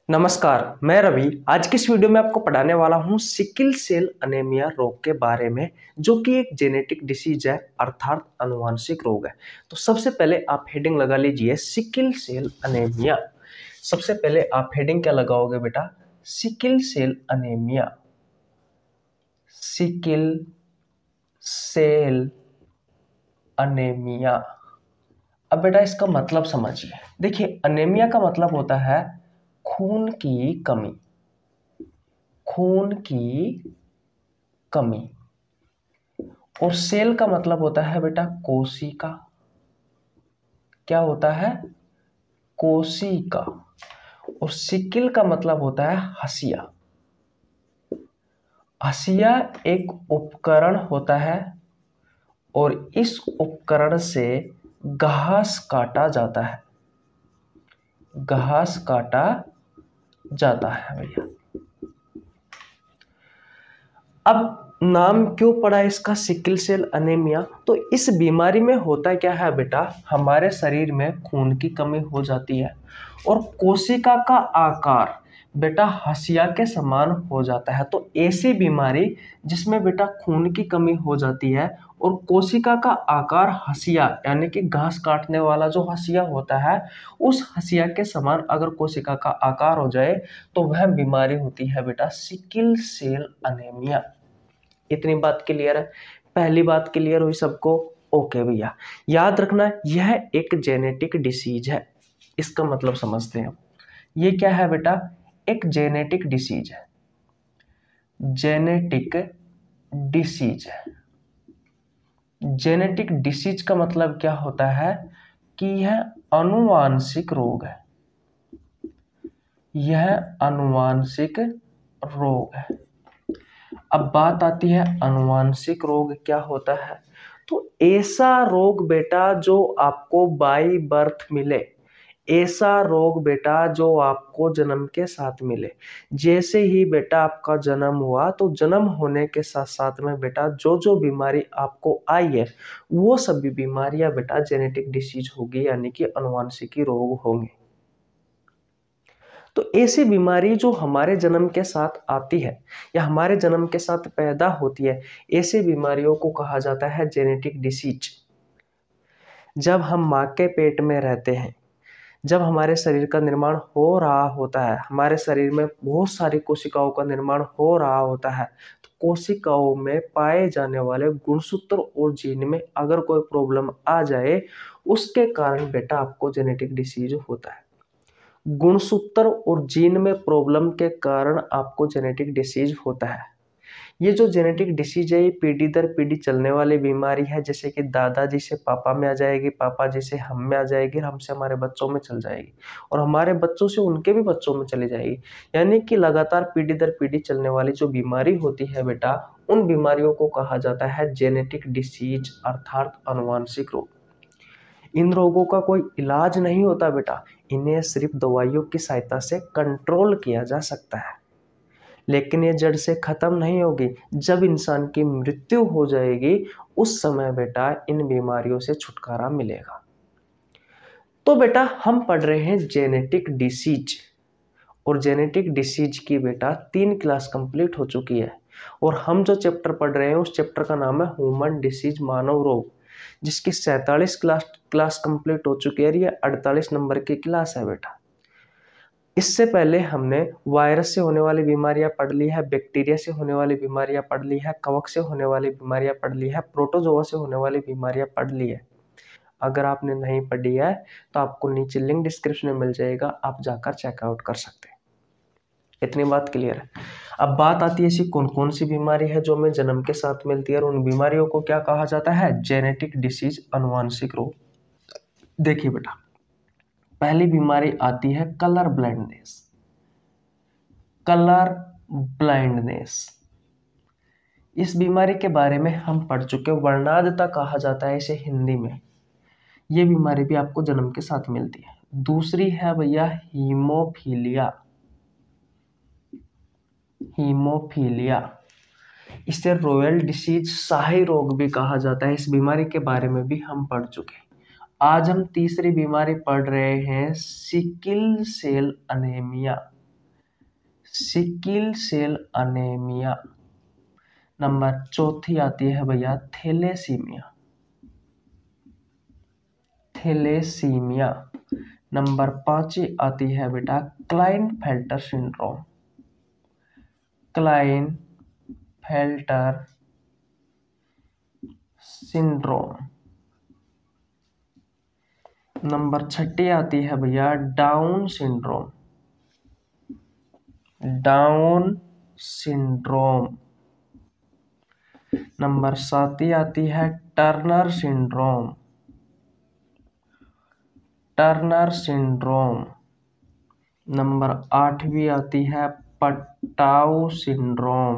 नमस्कार, मैं रवि। आज की इस वीडियो में आपको पढ़ाने वाला हूँ सिकल सेल अनेमिया रोग के बारे में, जो कि एक जेनेटिक डिसीज है अर्थात आनुवांशिक रोग है। तो सबसे पहले आप हेडिंग लगा लीजिए सिकल सेल अनेमिया। सबसे पहले आप हेडिंग क्या लगाओगे बेटा? Sickle cell anaemia. Sickle cell anaemia. अब बेटा इसका मतलब समझिए। देखिए, अनेमिया का मतलब होता है खून की कमी। खून की कमी। और सेल का मतलब होता है बेटा कोशिका। क्या होता है? कोशिका। और सिकल का मतलब होता है हसिया। हसिया एक उपकरण होता है और इस उपकरण से घास काटा जाता है। घास काटा जाता है भैया। अब नाम क्यों पड़ा इसका सिकल सेल अनेमिया? तो इस बीमारी में होता क्या है बेटा, हमारे शरीर में खून की कमी हो जाती है और कोशिका का आकार बेटा हसिया के समान हो जाता है। तो ऐसी बीमारी जिसमें बेटा खून की कमी हो जाती है और कोशिका का आकार हसिया यानी कि घास काटने वाला जो हसिया होता है, उस हसिया के समान अगर कोशिका का आकार हो जाए तो वह बीमारी होती है बेटा सिकल सेल अनेमिया। इतनी बात क्लियर है? पहली बात क्लियर हुई सबको? ओके भैया, याद रखना यह एक जेनेटिक डिसीज है। इसका मतलब समझते हैं। ये क्या है बेटा? एक जेनेटिक डिसीज है। जेनेटिक डिसीज है। जेनेटिक डिसीज का मतलब क्या होता है कि यह आनुवांशिक रोग है। यह आनुवांशिक रोग है। अब बात आती है आनुवांशिक रोग क्या होता है। तो ऐसा रोग बेटा जो आपको बाय बर्थ मिले। ऐसा रोग बेटा जो आपको जन्म के साथ मिले। जैसे ही बेटा आपका जन्म हुआ तो जन्म होने के साथ साथ में बेटा जो जो बीमारी आपको आई है वो सभी बीमारियां बेटा जेनेटिक डिसीज होगी, यानी कि आनुवांशिकी रोग होंगे। तो ऐसी बीमारी जो हमारे जन्म के साथ आती है या हमारे जन्म के साथ पैदा होती है, ऐसी बीमारियों को कहा जाता है जेनेटिक डिसीज। जब हम माँ के पेट में रहते हैं, जब हमारे शरीर का निर्माण हो रहा होता है, हमारे शरीर में बहुत सारी कोशिकाओं का निर्माण हो रहा होता है, तो कोशिकाओं में पाए जाने वाले गुणसूत्र और जीन में अगर कोई प्रॉब्लम आ जाए, उसके कारण बेटा आपको जेनेटिक डिसीज होता है। गुणसूत्र और जीन में प्रॉब्लम के कारण आपको जेनेटिक डिसीज होता है। ये जो जेनेटिक डिसीज है ये पीढ़ी दर पीढ़ी चलने वाली बीमारी है। जैसे कि दादाजी से पापा में आ जाएगी, पापा जी से हम में आ जाएगी, हमसे हमारे बच्चों में चल जाएगी और हमारे बच्चों से उनके भी बच्चों में चली जाएगी। यानी कि लगातार पीढ़ी दर पीढ़ी चलने वाली जो बीमारी होती है बेटा, उन बीमारियों को कहा जाता है जेनेटिक डिसीज अर्थात आनुवांशिक रोग। इन रोगों का कोई इलाज नहीं होता बेटा, इन्हें सिर्फ दवाइयों की सहायता से कंट्रोल किया जा सकता है। लेकिन ये जड़ से खत्म नहीं होगी। जब इंसान की मृत्यु हो जाएगी उस समय बेटा इन बीमारियों से छुटकारा मिलेगा। तो बेटा हम पढ़ रहे हैं जेनेटिक डिसीज, और जेनेटिक डिसीज की बेटा 3 क्लास कंप्लीट हो चुकी है। और हम जो चैप्टर पढ़ रहे हैं उस चैप्टर का नाम है ह्यूमन डिसीज, मानव रोग, जिसकी 47 क्लास कंप्लीट हो चुकी है। ये 48 नंबर की क्लास है बेटा। इससे पहले हमने वायरस से होने वाली बीमारियां पढ़ ली है, बैक्टीरिया से होने वाली बीमारियां पढ़ ली है, कवक से होने वाली बीमारियां पढ़ ली है, प्रोटोजोआ से होने वाली बीमारियां पढ़ ली है। अगर आपने नहीं पढ़ी है तो आपको नीचे लिंक डिस्क्रिप्शन में मिल जाएगा, आप जाकर चेकआउट कर सकते हैं। इतनी बात क्लियर है? अब बात आती है ऐसी कौन कौन सी बीमारी है जो हमें जन्म के साथ मिलती है और उन बीमारियों को क्या कहा जाता है? जेनेटिक डिसीज, आनुवांशिक रोग। देखिए बेटा, पहली बीमारी आती है कलर ब्लाइंडनेस। कलर ब्लाइंडनेस, इस बीमारी के बारे में हम पढ़ चुके। वर्णांधता कहा जाता है इसे हिंदी में। ये बीमारी भी आपको जन्म के साथ मिलती है। दूसरी है भैया हीमोफीलिया। हीमोफीलिया, इसे रॉयल डिसीज, शाही रोग भी कहा जाता है। इस बीमारी के बारे में भी हम पढ़ चुके। आज हम तीसरी बीमारी पढ़ रहे हैं sickle cell anaemia. Sickle cell anaemia. Number चौथी आती है भैया थैलेसीमिया, थैलेसीमिया। नंबर 5 आती है बेटा Klinefelter syndrome, Klinefelter syndrome. Number 6 आती है भैया Down syndrome, Down syndrome. Number 7 आती है Turner syndrome, Turner syndrome. Number 8 आती है पटाउ सिंड्रोम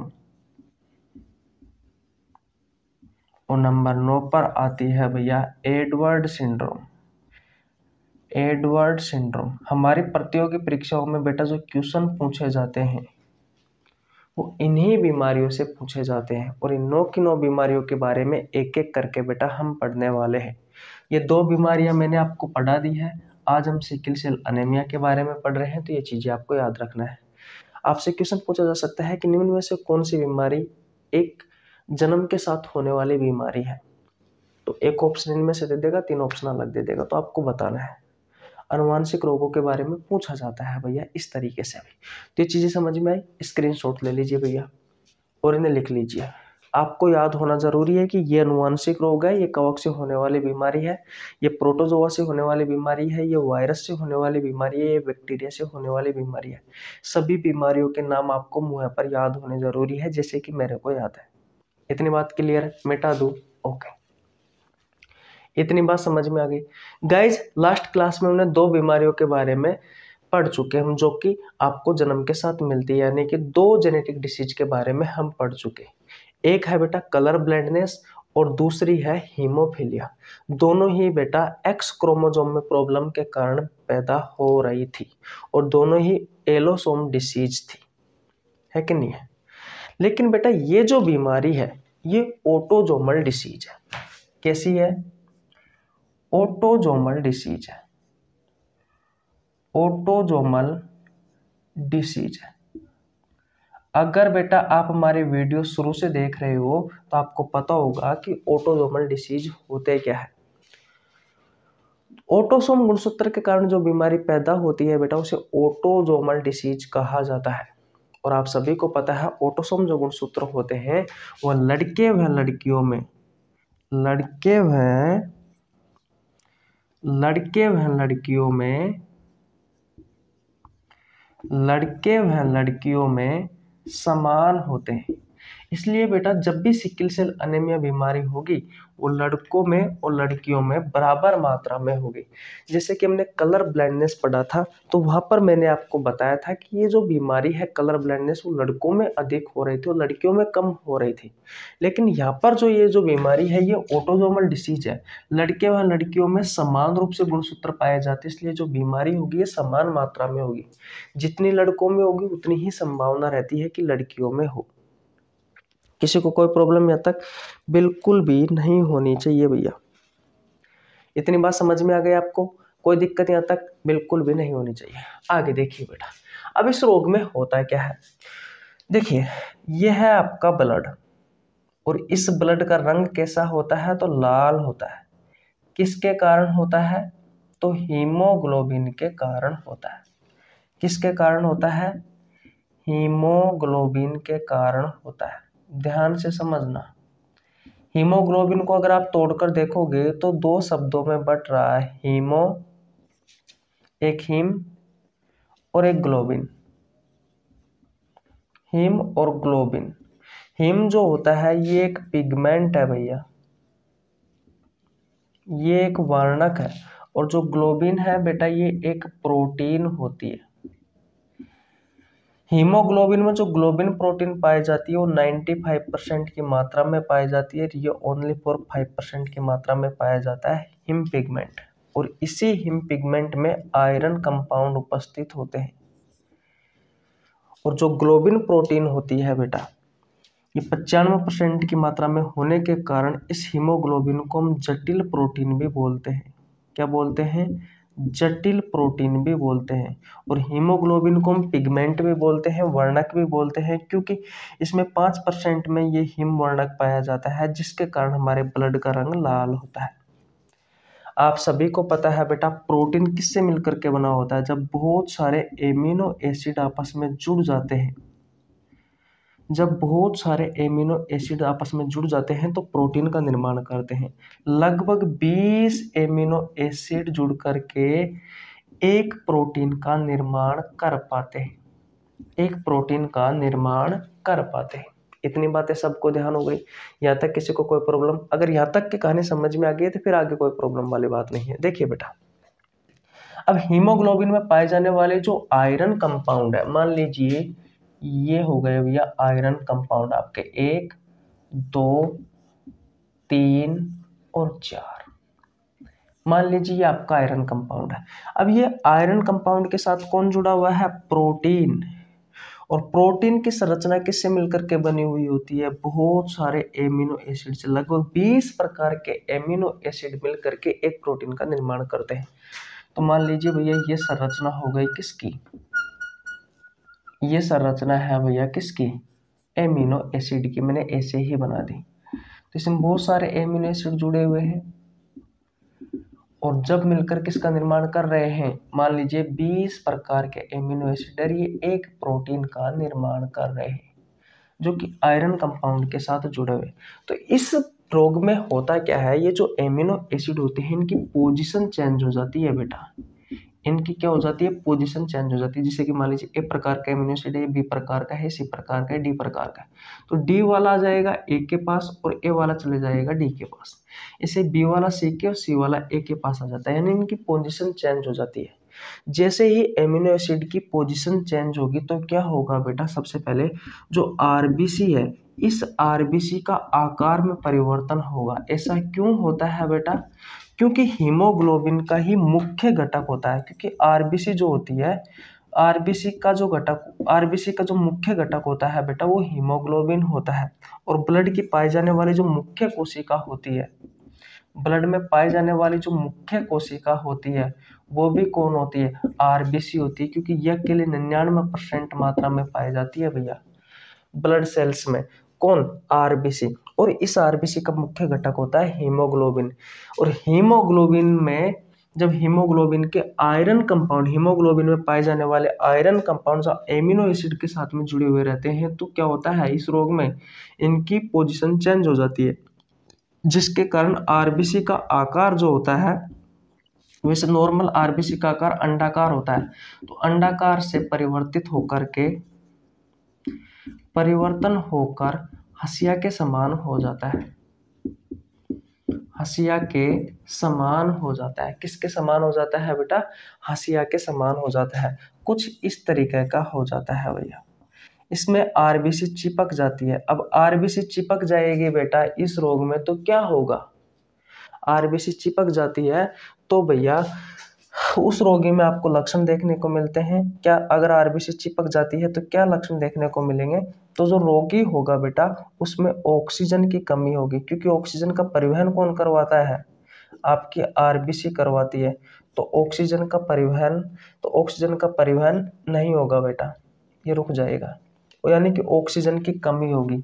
और नंबर 9 पर आती है भैया एडवर्ड सिंड्रोम, एडवर्ड सिंड्रोम। हमारी प्रतियोगी परीक्षाओं में बेटा जो क्वेश्चन पूछे जाते हैं वो इन्हीं बीमारियों से पूछे जाते हैं और इन 9 की 9 बीमारियों के बारे में एक एक करके बेटा हम पढ़ने वाले हैं। ये 2 बीमारियां मैंने आपको पढ़ा दी है। आज हम सिकिल सेल अनेमिया के बारे में पढ़ रहे हैं, तो ये चीजें आपको याद रखना है। आपसे क्वेश्चन पूछा जा सकता है कि निम्न में से कौन सी बीमारी एक जन्म के साथ होने वाली बीमारी है। तो एक ऑप्शन इनमें से दे देगा, 3 ऑप्शन अलग दे देगा, तो आपको बताना है। अनुवांशिक रोगों के बारे में पूछा जाता है भैया इस तरीके से भी। तो ये चीजें समझ में आई, स्क्रीनशॉट ले लीजिए भैया और इन्हें लिख लीजिए। आपको याद होना जरूरी है कि ये अनुवांशिक रोग है, ये कवक से होने वाली बीमारी है, ये प्रोटोजोआ से होने वाली बीमारी है, ये वायरस से होने वाली बीमारी है, ये बैक्टीरिया से होने वाली बीमारी है। सभी बीमारियों के नाम आपको मुंह पर याद होने जरूरी है, जैसे कि मेरे को याद है। इतनी बात क्लियर है? मिटा दूं? ओके, इतनी बात समझ में आ गई। गाइज लास्ट क्लास में हमने 2 बीमारियों के बारे में पढ़ चुके हम, जो कि आपको जन्म के साथ मिलती है, यानी कि 2 जेनेटिक डिसीज के बारे में हम पढ़ चुके। एक है बेटा कलर ब्लाइंडनेस और दूसरी है हीमोफीलिया। दोनों ही बेटा एक्स क्रोमोसोम में प्रॉब्लम के कारण पैदा हो रही थी और दोनों ही एलोसोम डिसीज थी, है कि नहीं है? लेकिन बेटा ये जो बीमारी है ये ऑटोजोमल डिसीज है। कैसी है? ऑटोजोमल डिसीज है, ऑटोजोमल डिसीज है। अगर बेटा आप हमारे वीडियो शुरू से देख रहे हो तो आपको पता होगा कि ऑटोजोमल डिसीज होते क्या है। ऑटोसोम गुणसूत्र के कारण जो बीमारी पैदा होती है बेटा उसे ऑटोजोमल डिसीज कहा जाता है। और आप सभी को पता है ऑटोसोम जो गुणसूत्र होते हैं वह लड़के व लड़कियों में, लड़के व लड़कियों में समान होते हैं। इसलिए बेटा जब भी सिकिल सेल अनीमिया बीमारी होगी वो लड़कों में और लड़कियों में बराबर मात्रा में होगी। जैसे कि हमने कलर ब्लाइंडनेस पढ़ा था तो वहां पर मैंने आपको बताया था कि ये जो बीमारी है कलर ब्लाइंडनेस वो लड़कों में अधिक हो रही थी और लड़कियों में कम हो रही थी। लेकिन यहाँ पर जो ये जो बीमारी है ये ऑटोजोमल डिसीज है, लड़के व लड़कियों में समान रूप से गुणसूत्र पाए जाते हैं, इसलिए जो बीमारी होगी ये समान मात्रा में होगी। जितनी लड़कों में होगी उतनी ही संभावना रहती है कि लड़कियों में हो। किसी को कोई प्रॉब्लम यहाँ तक बिल्कुल भी नहीं होनी चाहिए भैया। इतनी बात समझ में आ गई आपको? कोई दिक्कत यहाँ तक बिल्कुल भी नहीं होनी चाहिए। आगे देखिए बेटा, अब इस रोग में होता क्या है। देखिए यह है आपका ब्लड और इस ब्लड का रंग कैसा होता है? तो लाल होता है। किसके कारण होता है? तो हीमोग्लोबिन के कारण होता है। किसके कारण होता है? हीमोग्लोबिन के कारण होता है। ध्यान से समझना, हीमोग्लोबिन को अगर आप तोड़कर देखोगे तो 2 शब्दों में बट रहा है, हीमो, एक हीम और एक ग्लोबिन। हीम और ग्लोबिन। हीम जो होता है ये एक पिगमेंट है भैया, ये एक वर्णक है, और जो ग्लोबिन है बेटा ये एक प्रोटीन होती है। हीमोग्लोबिन में जो ग्लोबिन प्रोटीन पाई जाती है वो 95% की मात्रा में पाई जाती है, ये ओनली फॉर 5% की मात्रा में पाया जाता है हिम पिगमेंट। और इसी हिम पिगमेंट में आयरन कंपाउंड उपस्थित होते हैं। और जो ग्लोबिन प्रोटीन होती है बेटा ये 95% की मात्रा में होने के कारण इस हीमोग्लोबिन को हम जटिल प्रोटीन भी बोलते हैं। क्या बोलते हैं? जटिल प्रोटीन भी बोलते हैं। और हीमोग्लोबिन को हम पिगमेंट भी बोलते हैं, वर्णक भी बोलते हैं, क्योंकि इसमें 5% में ये हिम वर्णक पाया जाता है, जिसके कारण हमारे ब्लड का रंग लाल होता है। आप सभी को पता है बेटा, प्रोटीन किससे मिलकर के बना होता है? जब बहुत सारे एमिनो एसिड आपस में जुड़ जाते हैं, जब बहुत सारे एमिनो एसिड आपस में जुड़ जाते हैं तो प्रोटीन का निर्माण करते हैं। लगभग 20 एमिनो एसिड जुड़ करके एक प्रोटीन का निर्माण कर पाते हैं, एक प्रोटीन का निर्माण कर पाते हैं। इतनी बातें सबको ध्यान हो गई? यहाँ तक किसी को कोई प्रॉब्लम? अगर यहाँ तक की कहानी समझ में आ गई है तो फिर आगे कोई प्रॉब्लम वाली बात नहीं है। देखिए बेटा, अब हीमोग्लोबिन में पाए जाने वाले जो आयरन कंपाउंड है, मान लीजिए ये हो गए भैया आयरन कंपाउंड आपके 1, 2, 3 और 4। मान लीजिए ये आपका आयरन कंपाउंड है। अब ये आयरन कंपाउंड के साथ कौन जुड़ा हुआ है? प्रोटीन। और प्रोटीन की संरचना किससे मिलकर के बनी हुई होती है? बहुत सारे एमिनो एसिड से। लगभग 20 प्रकार के एमिनो एसिड मिलकर के एक प्रोटीन का निर्माण करते हैं। तो मान लीजिए भैया ये संरचना हो गई किसकी? ये संरचना है भैया किसकी? एमिनो एसिड की। मैंने ऐसे ही बना दी। तो इसमें बहुत सारे एमिनो एसिड जुड़े हुए हैं और जब मिलकर किसका निर्माण कर रहे हैं? मान लीजिए 20 प्रकार के एमिनो एसिड है, ये एक प्रोटीन का निर्माण कर रहे हैं जो कि आयरन कंपाउंड के साथ जुड़े हुए। तो इस रोग में होता क्या है, ये जो एमिनो एसिड होते हैं इनकी पोजीशन चेंज हो जाती है बेटा। इनकी क्या हो जाती है? पोजीशन चेंज हो जाती है। जैसे कि मान लीजिए ए प्रकार का एमिनो एसिड है, बी प्रकार का है, सी प्रकार का है, डी प्रकार का है। तो डी वाला आ जाएगा ए के पास और ए वाला चले जाएगा डी के पास। इसे बी वाला सी के और सी वाला ए के पास आ जाता है, यानी इनकी पोजीशन चेंज हो जाती है। जैसे ही एमिनो एसिड की पोजीशन चेंज होगी तो क्या होगा बेटा? सबसे पहले जो आरबीसी है, इस आरबीसी का आकार में परिवर्तन होगा। ऐसा क्यों होता है बेटा? क्योंकि हीमोग्लोबिन का ही मुख्य घटक होता है। क्योंकि आरबीसी जो होती है, आरबीसी का जो मुख्य घटक होता है बेटा वो हीमोग्लोबिन होता है। और ब्लड की पाई जाने वाली जो मुख्य कोशिका होती है, ब्लड में पाई जाने वाली जो मुख्य कोशिका होती है वो भी कौन होती है? आरबीसी होती है। क्योंकि यह केवल 99% मात्रा में पाई जाती है भैया ब्लड सेल्स में। कौन? आरबीसी। और इस आरबीसी का मुख्य घटक होता है हीमोग्लोबिन। और हीमोग्लोबिन में जब हीमोग्लोबिन के आयरन कंपाउंड, हीमोग्लोबिन में पाए जाने वाले आयरन कंपाउंड जो एमिनो एसिड के साथ में जुड़े हुए रहते हैं तो क्या होता है? इस रोग में इनकी पोजीशन चेंज हो जाती है, जिसके कारण आरबीसी का आकार जो होता है, वैसे नॉर्मल आरबीसी का आकार अंडाकार होता है, तो अंडाकार से परिवर्तन होकर हंसिया के समान हो जाता है। हंसिया के समान हो जाता है। किसके समान हो जाता है बेटा? हंसिया के समान हो जाता है। कुछ इस तरीके का हो जाता है भैया। इसमें आरबीसी चिपक जाती है। अब आरबीसी चिपक जाएगी बेटा इस रोग में तो क्या होगा? आरबीसी चिपक जाती है तो भैया उस रोगी में आपको लक्षण देखने को मिलते हैं क्या? अगर आरबीसी चिपक जाती है तो क्या लक्षण देखने को मिलेंगे? तो जो रोगी होगा बेटा उसमें ऑक्सीजन की कमी होगी, क्योंकि ऑक्सीजन का परिवहन कौन करवाता है? आपकी आरबीसी करवाती है। तो ऑक्सीजन का परिवहन नहीं होगा बेटा, ये रुक जाएगा। यानी कि ऑक्सीजन की कमी होगी,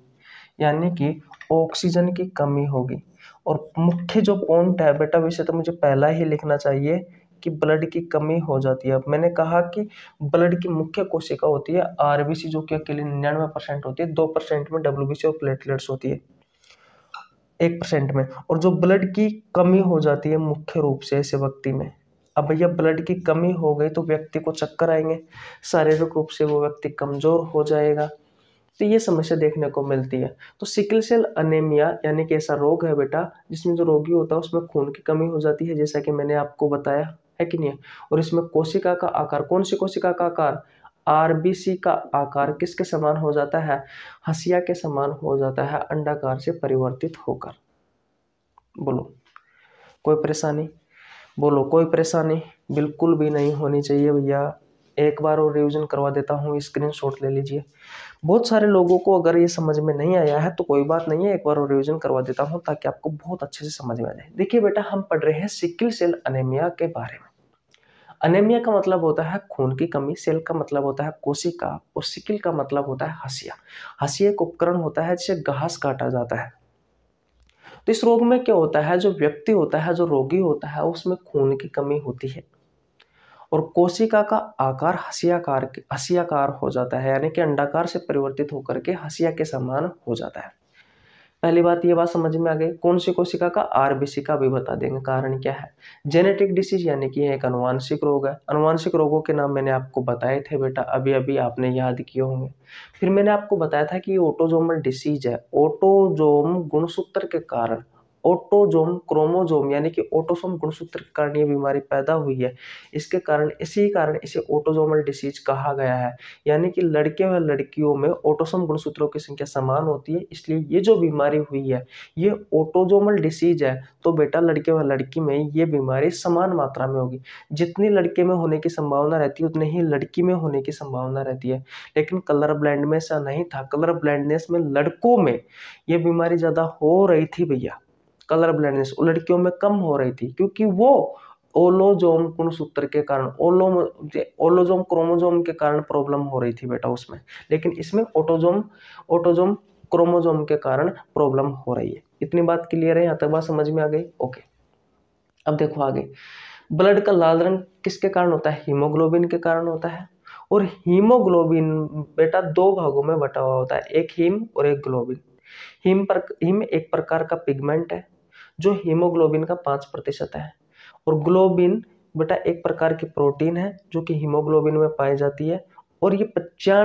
और मुख्य जो पॉइंट है बेटा, वैसे तो मुझे पहला ही लिखना चाहिए कि ब्लड की कमी हो जाती है। मैंने कहा कि ब्लड की मुख्य कोशिका होती है आरबीसी, जो कि अकेले 99% होती है। 2% में डब्ल्यूबीसी और प्लेटलेट्स होती है 1% में। और जो ब्लड की कमी हो जाती है मुख्य रूप से ऐसे व्यक्ति में, अब भैया ब्लड की कमी हो गई तो व्यक्ति को चक्कर आएंगे, शारीरिक रूप से वो व्यक्ति कमजोर हो जाएगा। तो ये समस्या देखने को मिलती है। तो सिकल सेल अनेमिया यानी कि ऐसा रोग है बेटा जिसमें जो रोगी होता है उसमें खून की कमी हो जाती है, जैसा कि मैंने आपको बताया है कि नहीं है। और इसमें कोशिका का आकार, कौन सी कोशिका का आकार? आरबीसी का आकार किसके समान हो जाता है? हंसिया के समान हो जाता है, अंडाकार से परिवर्तित होकर। बोलो कोई परेशानी? बोलो कोई परेशानी? बिल्कुल भी नहीं होनी चाहिए भैया। एक बार और रिवीजन करवा देता हूँ, स्क्रीनशॉट ले लीजिए। बहुत सारे लोगों को अगर ये समझ में नहीं आया है तो कोई बात नहीं है, एक बार और रिवीजन करवा देता हूँ ताकि आपको बहुत अच्छे से समझ में आ जाए। देखिए बेटा, हम पढ़ रहे हैं सिकल सेल अनेमिया के बारे में। अनेमिया का मतलब होता है खून की कमी, सेल का मतलब होता है कोशिका और सिकल का मतलब होता है हंसिया। हंसिया एक उपकरण होता है जिससे घास काटा जाता है। तो इस रोग में क्या होता है, जो व्यक्ति होता है, जो रोगी होता है, उसमें खून की कमी होती है और कोशिका का आकार हंसियाकार हो जाता है, यानी कि अंडाकार से परिवर्तित होकर के हंसिया के समान हो जाता है। पहली बात, ये बात समझ में आ गई। कौन सी कोशिका का, आरबीसी का भी बता देंगे। कारण क्या है, जेनेटिक डिसीज यानी कि एक अनुवांशिक रोग है। अनुवांशिक रोगों के नाम मैंने आपको बताए थे बेटा, अभी अभी आपने याद किए होंगे। फिर मैंने आपको बताया था कि ये ऑटोजोमल डिसीज है। ऑटोजोम गुणसूत्र के कारण, ऑटोजोम क्रोमोजोम यानी कि ऑटोसोम गुणसूत्र के कारण ये बीमारी पैदा हुई है। इसके कारण, इसी कारण इसे ऑटोजोमल डिसीज कहा गया है। यानी कि लड़के व लड़कियों में ऑटोसोम गुणसूत्रों की संख्या समान होती है, इसलिए ये जो बीमारी हुई है ये ऑटोजोमल डिसीज है। तो बेटा लड़के व लड़की में ये बीमारी समान मात्रा में होगी। जितनी लड़के में होने की संभावना रहती है उतनी ही लड़की में होने की संभावना रहती है। लेकिन कलर ब्लाइंड में ऐसा नहीं था। कलर ब्लाइंडनेस में लड़कों में ये बीमारी ज्यादा हो रही थी भैया। कलर ब्लाइंडनेस लड़कियों में कम हो रही थी, क्योंकि वो ओलोजोम गुणसूत्र के कारण, ओलोजोम क्रोमोजोम के कारण प्रॉब्लम हो रही थी बेटा उसमें। लेकिन इसमें ऑटोजोम क्रोमोजोम के कारण प्रॉब्लम हो रही है। इतनी बात क्लियर है, यहाँ तक बात समझ में आ गई? ओके। अब देखो आगे, ब्लड का लाल रंग किसके कारण होता है? हीमोग्लोबिन के कारण होता है। और हीमोग्लोबिन बेटा दो भागों में बटा हुआ होता है, एक हीम और एक ग्लोबिन। हीम एक प्रकार का पिगमेंट है जो हीमोग्लोबिन का 5% है, और ग्लोबिन बेटा एक प्रकार की प्रोटीन है जो कि हीमोग्लोबिन में पाई जाती है, और ये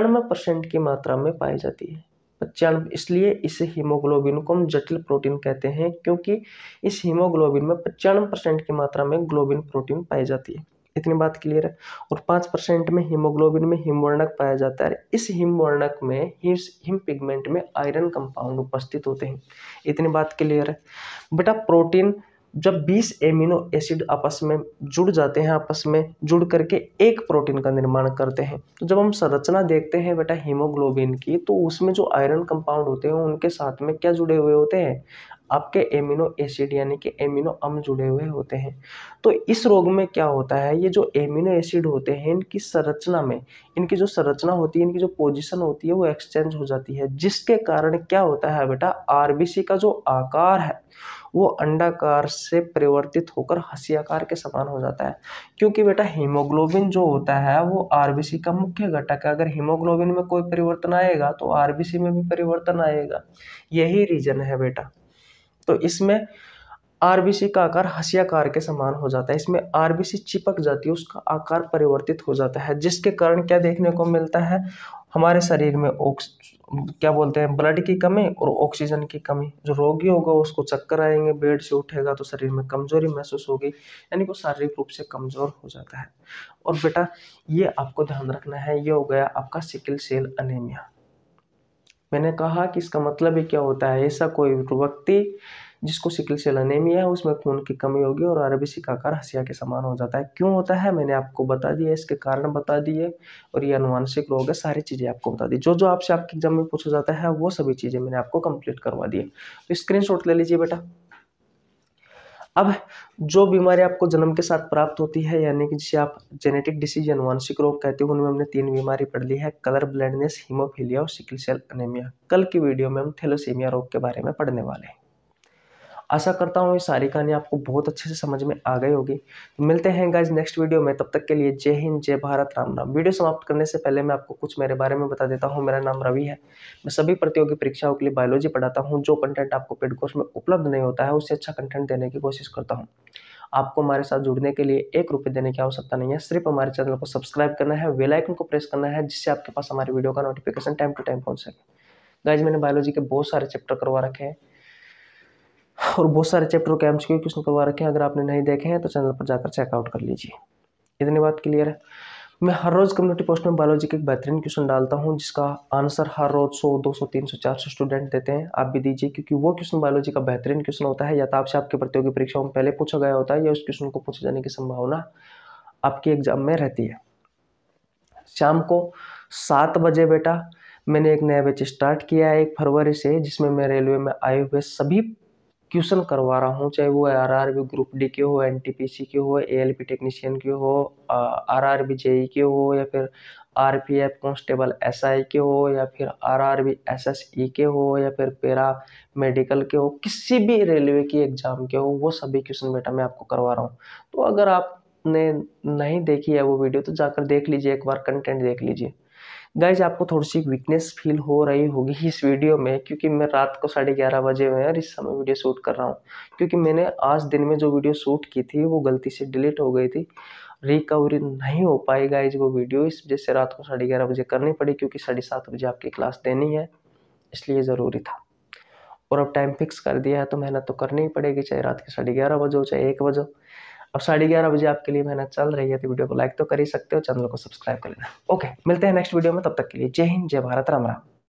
95% की मात्रा में पाई जाती है। 95, इसलिए इसे हीमोग्लोबिन को हम जटिल प्रोटीन कहते हैं, क्योंकि इस हीमोग्लोबिन में 95% की मात्रा में ग्लोबिन प्रोटीन पाई जाती है। इतनी बात क्लियर है। और 5% में हीमोग्लोबिन में हिमवर्णक पाया जाता है। इस हिमवर्णक में हिम पिगमेंट में आयरन कंपाउंड उपस्थित होते हैं। इतनी बात क्लियर है बेटा। प्रोटीन जब 20 एमिनो एसिड आपस में जुड़ जाते हैं, आपस में जुड़ करके एक प्रोटीन का निर्माण करते हैं, तो जब हम संरचना देखते हैं बेटा हीमोग्लोबिन की, तो उसमें जो आयरन कंपाउंड होते हैं उनके साथ में क्या जुड़े हुए होते हैं? आपके एमिनो एसिड यानी कि एमिनो अम्ल जुड़े हुए होते हैं। तो इस रोग में क्या होता है, ये जो एमिनो एसिड होते हैं इनकी संरचना में, इनकी जो संरचना होती है, इनकी जो पोजीशन होती है वो एक्सचेंज हो जाती है, जिसके कारण क्या होता है बेटा, आरबीसी का जो आकार है वो अंडाकार से परिवर्तित होकर हंसियाकार के समान हो जाता है। क्योंकि बेटा हीमोग्लोबिन जो होता है वो आरबीसी का मुख्य घटक है। अगर हीमोग्लोबिन में कोई परिवर्तन आएगा तो आरबीसी में भी परिवर्तन आएगा, यही रीजन है बेटा। तो इसमें आरबीसी का आकार हंसियाकार के समान हो जाता है, इसमें आरबीसी चिपक जाती है, उसका आकार परिवर्तित हो जाता है, जिसके कारण क्या देखने को मिलता है, हमारे शरीर में क्या बोलते हैं, ब्लड की कमी और ऑक्सीजन की कमी। जो रोगी होगा उसको चक्कर आएंगे, बेड से उठेगा तो शरीर में कमजोरी महसूस होगी, यानी वो शारीरिक रूप से कमजोर हो जाता है। और बेटा ये आपको ध्यान रखना है, ये हो गया आपका सिकल सेल अनीमिया। मैंने कहा कि इसका मतलब ही क्या होता है, ऐसा कोई व्यक्ति जिसको सिकल सेल अनीमिया है उसमें खून की कमी होगी और आरबीसी का आकार हंसिया के समान हो जाता है। क्यों होता है मैंने आपको बता दिया, इसके कारण बता दिए, और ये अनुवांशिक रोग है, सारी चीजें आपको बता दी। जो जो आपसे आपके एग्जाम में पूछा जाता है वो सभी चीजें मैंने आपको कंप्लीट करवा दी। तो स्क्रीनशॉट ले लीजिए बेटा। अब जो बीमारी आपको जन्म के साथ प्राप्त होती है, यानी कि जिसे आप जेनेटिक डिसीज अनुवांशिक रोग कहते हो, उनमें हमने 3 बीमारी पढ़ ली है, कलर ब्लाइंडनेस, हीमोफीलिया और सिकल सेल अनीमिया। कल की वीडियो में हम थैलेसीमिया रोग के बारे में पढ़ने वाले हैं। आशा करता हूँ ये सारी कहानी आपको बहुत अच्छे से समझ में आ गई होगी। तो मिलते हैं गाइज नेक्स्ट वीडियो में, तब तक के लिए जय हिंद, जय भारत, राम राम। वीडियो समाप्त करने से पहले मैं आपको कुछ मेरे बारे में बता देता हूँ। मेरा नाम रवि है, मैं सभी प्रतियोगी परीक्षाओं के लिए बायोलॉजी पढ़ाता हूँ। जो कंटेंट आपको पेड कोर्स में उपलब्ध नहीं होता है उससे अच्छा कंटेंट देने की कोशिश करता हूँ। आपको हमारे साथ जुड़ने के लिए 1 रुपये देने की आवश्यकता नहीं है, सिर्फ हमारे चैनल को सब्सक्राइब करना है, बेल आइकन को प्रेस करना है, जिससे आपके पास हमारी वीडियो का नोटिफिकेशन टाइम टू टाइम पहुंच सके। गाइज मैंने बायोलॉजी के बहुत सारे चैप्टर करवा रखे हैं और बहुत सारे चैप्टर के एमसीक्यू क्वेश्चन करवा रखे हैं, अगर आपने नहीं देखे हैं तो चैनल पर जाकर चेकआउट कर लीजिए। इतनी बात क्लियर है। मैं हर रोज कम्युनिटी पोस्ट में बायोलॉजी के एक बेहतरीन क्वेश्चन डालता हूं, जिसका आंसर हर रोज 100, 200, 300, 400 स्टूडेंट देते हैं। आप भी दीजिए, क्योंकि वो क्वेश्चन बायोलॉजी का बेहतरीन क्वेश्चन होता है, या तो आपसे आपके प्रतियोगी परीक्षाओं में पहले पूछा गया होता है, या उस क्वेश्चन को पूछे जाने की संभावना आपके एग्जाम में रहती है। शाम को 7 बजे बेटा मैंने एक नया बैच स्टार्ट किया है 1 फरवरी से, जिसमें मैं रेलवे में आए हुए सभी क्वेश्चन करवा रहा हूँ, चाहे वो आरआरबी ग्रुप डी के हो, एनटीपीसी के हो, एएलपी टेक्नीशियन के हो, आरआरबी जेई के हो, या फिर आरपीएफ कांस्टेबल एसआई के हो, या फिर आरआरबी एसएसई के हो, या फिर पैरा मेडिकल के हो, किसी भी रेलवे की एग्जाम के हो, वो सभी क्वेश्चन बेटा मैं आपको करवा रहा हूँ। तो अगर आपने नहीं देखी है वो वीडियो तो जाकर देख लीजिए, एक बार कंटेंट देख लीजिए। गाइज आपको थोड़ी सी वीकनेस फील हो रही होगी इस वीडियो में, क्योंकि मैं रात को 11:30 बजे हुए और इस समय वीडियो शूट कर रहा हूँ, क्योंकि मैंने आज दिन में जो वीडियो शूट की थी वो गलती से डिलीट हो गई थी, रिकवरी नहीं हो पाई गाइज वो वीडियो, इस वजह से रात को 11:30 बजे करनी पड़ी, क्योंकि 7:30 बजे आपकी क्लास देनी है, इसलिए ज़रूरी था। और अब टाइम फिक्स कर दिया है तो मेहनत तो करनी ही पड़ेगी, चाहे रात के 11:30 बजे हो चाहे 1 बजे। अब 11:30 बजे आपके लिए मेहनत चल रही है, तो वीडियो को लाइक तो कर ही सकते हो, चैनल को सब्सक्राइब कर लेना। ओके, मिलते हैं नेक्स्ट वीडियो में, तब तक के लिए जय हिंद, जय भारत, राम राम।